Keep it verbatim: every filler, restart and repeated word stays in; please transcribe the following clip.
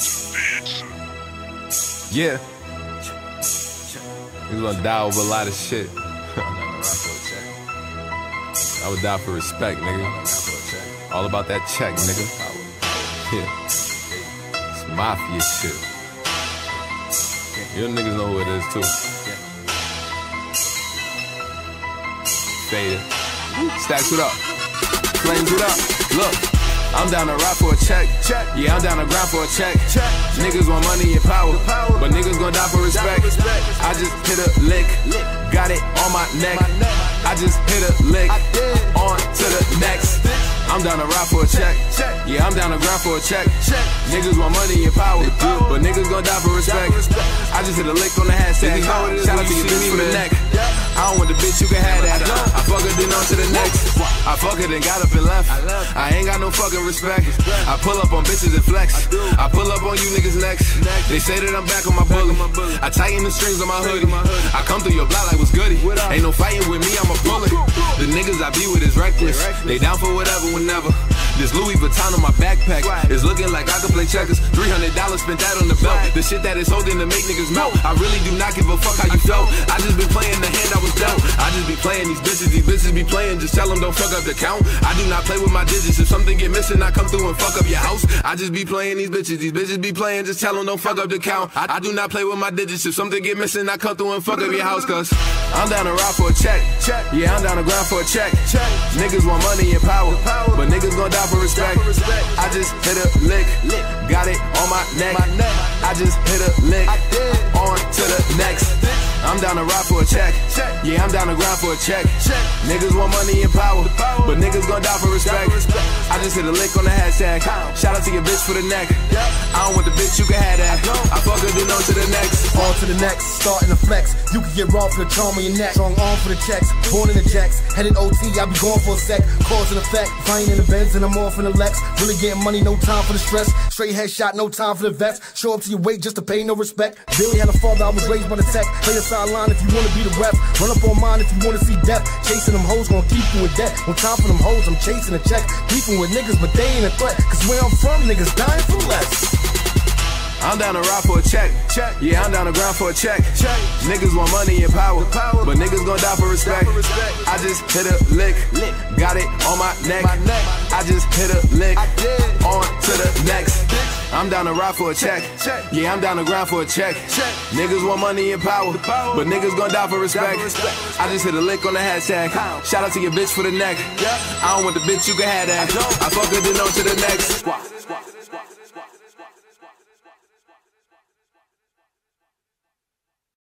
Yeah. Niggas gonna die over a lot of shit. I would die for respect, nigga. All about that check, nigga. Yeah. It's mafia shit. You niggas know who it is, too. Faded. Stacks it up. Flames it up. Look. I'm down to rap for a check. check. Yeah, I'm down to grind for a check. check. Niggas want money and power, power, but niggas gon' die for respect. respect. I just hit a lick, lick, got it on my neck. My neck. I just hit a lick, on to the next. I'm down to rap for a check. check. Yeah, I'm down to grind for a check. check. Niggas want money and power, power, but niggas gon' die for respect. respect. I just hit a lick on the hashtag. Shout out to your bitch for the neck. I don't want the bitch, you can have that. I fuck her, then on to the next. I fuck her, then got up and left. I ain't got no fucking respect. I pull up on bitches and flex. I pull up on you niggas next. They say that I'm back on my bully. I tighten the strings on my hoodie. I come through your block like what's goody. Ain't no fighting with me, I'm a bully. The niggas I be with is reckless. They down for whatever, whenever. This Louis Vuitton on my backpack is looking like I could play checkers. three hundred dollars spent that on the belt. The shit that is holding to make niggas melt. I really do not give a fuck how you felt. I just been playing the hand I was dealt. I just be playing these bitches, these bitches be playing. Just tell them don't fuck up the count. I do not play with my digits. If something get missing, I come through and fuck up your house. I just be playing these bitches, these bitches be playing. Just tell them don't fuck up the count. I, I do not play with my digits. If something get missing, I come through and fuck up your house. Cause I'm down to ride for a check. check. Yeah, I'm down to grind for a check. check. Niggas want money and power, power, but niggas gon' die for respect. I just hit a lick, lick, got it on my neck. my neck. I just hit a lick, on to the next. I'm down to ride for a check. check. Yeah, I'm down to grind for a check. check. Niggas want money and power, power, but niggas gon' die for respect. respect. I just hit a lick on the hashtag. Shout out to your bitch for the neck. I don't want the bitch, you can have that. I fuck her, then on to the next. On to the next, starting to flex. You can get raw for the charm on your neck. Strong arm for the checks, born in the jacks. Headed O T, I be going for a sec. Cause and effect, if I ain't in the Benz and I'm off in the Lex. Really getting money, no time for the stress. Straight headshot, no time for the vest. Show up to your weight just to pay no respect. Billy had a father, I was raised by the tech. Play a sideline if you wanna be the rep. Run up on mine if you wanna see death. Chasing them hoes, gonna keep you in debt. No time for them hoes, I'm chasing a check. Beefing with niggas, but they ain't a threat. Cause where I'm from, niggas dying for less. I'm down to ride for a check. check. Yeah, I'm down to grind for a check. check. Niggas want money and power, power, but niggas gon' die for respect. Die for respect. I just hit a lick, lick, got it on my neck. my neck. I just hit a lick, on to the next. I'm down to ride for a check. check. Yeah, I'm down to grind for a check. check. Niggas want money and power, power, but niggas gon' die for respect. Die for respect. I just hit a lick on the hashtag. Shout out to your bitch for the neck. I don't want the bitch, you can have that. I fuck her, then on to the next.